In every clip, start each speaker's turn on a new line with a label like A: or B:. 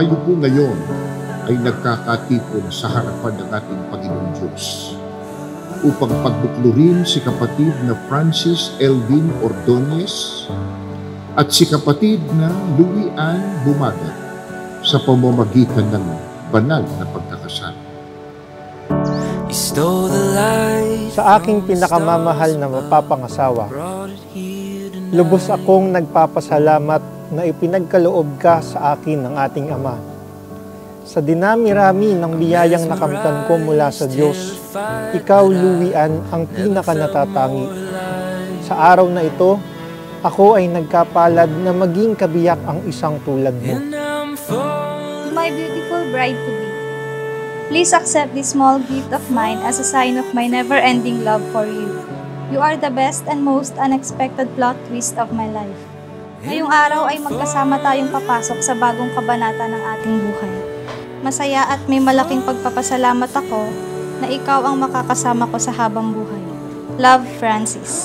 A: tayo po ngayon ay nagkakatipon sa harapan ng ating Panginoong Diyos upang pagbuklurin si kapatid na Francis Elvin Ordonez at si kapatid na Louie Ann Bumagat sa pamamagitan ng banal na pagkakasal.
B: Sa aking pinakamamahal na mapapangasawa, lubos akong nagpapasalamat na ipinagkaloob ka sa akin ng ating Ama. Sa dinami-rami ng biyayang nakamtan ko mula sa Diyos, ikaw, Louie Ann, ang pinaka-natatangi. Sa araw na ito, ako ay nagkapalad na maging kabiyak ang isang tulad mo.
C: To my beautiful bride-to-be, please accept this small gift of mine as a sign of my never-ending love for you. You are the best and most unexpected plot twist of my life. Ngayong araw ay magkasama tayong papasok sa bagong kabanata ng ating buhay. Masaya at may malaking pagpapasalamat ako na ikaw ang makakasama ko sa habang buhay. Love, Francis.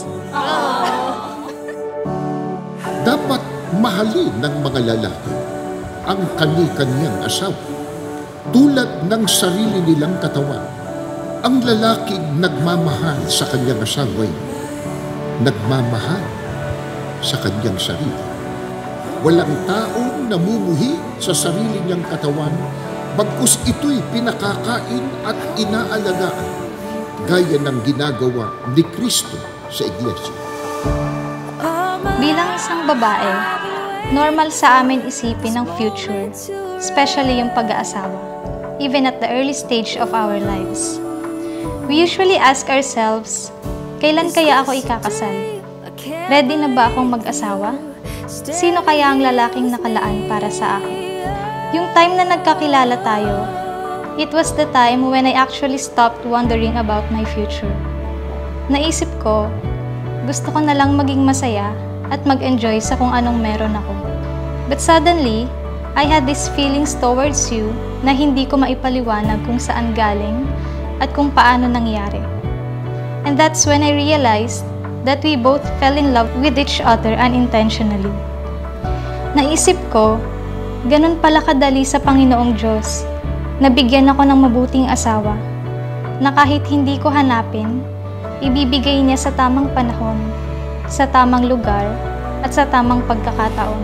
A: Dapat mahalin ng mga lalaki ang kani-kanyang asawa tulad ng sarili nilang katawan. Ang lalaking nagmamahal sa kanyang asawa ay nagmamahal sa kanyang sarili. Walang taong namumuhi sa sarili niyang katawan, bagkus ito'y pinakakain at inaalagaan, gaya ng ginagawa ni Kristo sa Iglesia.
C: Bilang isang babae, normal sa amin isipin ang future, especially yung pag-aasawa, even at the early stage of our lives. We usually ask ourselves, kailan kaya ako ikakasal? Ready na ba akong mag-asawa? Sino kaya ang lalaking nakalaan para sa akin? Yung time na nagkakilala tayo, it was the time when I actually stopped wondering about my future. Naisip ko, gusto ko na lang maging masaya at mag-enjoy sa kung anong meron ako. But suddenly, I had these feelings towards you na hindi ko maipaliwanag kung saan galing at kung paano nangyari. And that's when I realized that we both fell in love with each other unintentionally. Naisip ko, ganun pala kadali sa Panginoong Diyos na bigyan ako ng mabuting asawa na kahit hindi ko hanapin, ibibigay niya sa tamang panahon, sa tamang lugar, at sa tamang pagkakataon.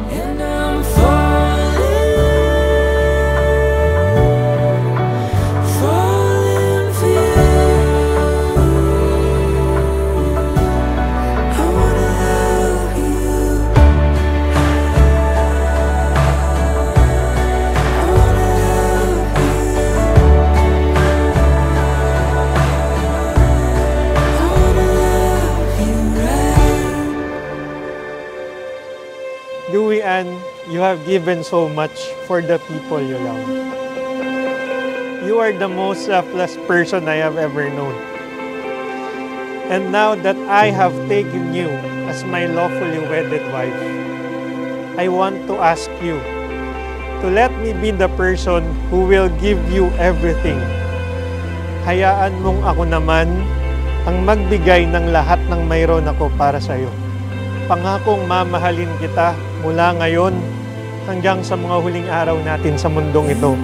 B: Louie Ann, you have given so much for the people you love. You are the most selfless person I have ever known. And now that I have taken you as my lawfully wedded wife, I want to ask you to let me be the person who will give you everything. Hayaan mong ako naman ang magbigay ng lahat ng mayroon ako para sa iyo. Pangakong mamahalin kita mula ngayon hanggang sa mga huling araw natin sa mundong ito.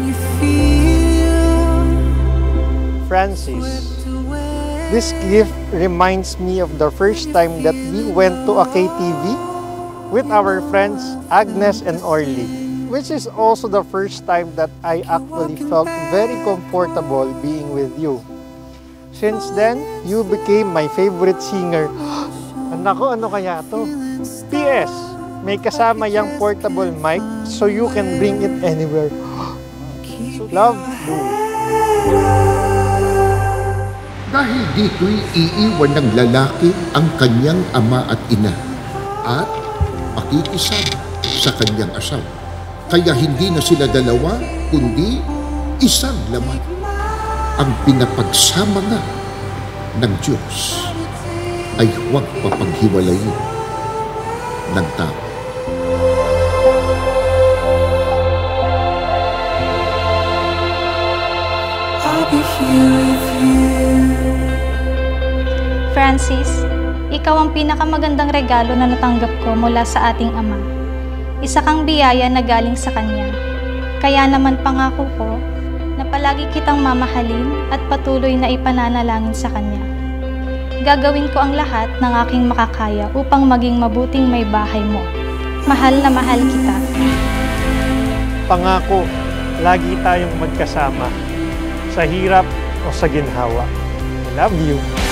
B: Francis, this gift reminds me of the first time that we went to a KTV with our friends Agnes and Orly, which is also the first time that I actually felt very comfortable being with you. Since then, you became my favorite singer. Nako, ano kaya to? P.S. May kasama yung portable mic so you can bring it anywhere. Love, Louie.
A: Dahil dito'y iiwan ng lalaki ang kanyang ama at ina at makikisama sa kanyang asawa. Kaya hindi na sila dalawa, kundi isang laman. Ang pinapagsama nga ng Diyos ay huwag papaghiwalayin ng tao.
C: Francis, ikaw ang pinakamagandang regalo na natanggap ko mula sa ating Ama. Isa kang biyaya na galing sa Kanya. Kaya naman pangako ko na palagi kitang mamahalin at patuloy na ipananalangin sa Kanya. Gagawin ko ang lahat ng aking makakaya upang maging mabuting may bahay mo. Mahal na mahal kita.
B: Pangako, lagi tayong magkasama sa hirap o sa ginhawa. I love you.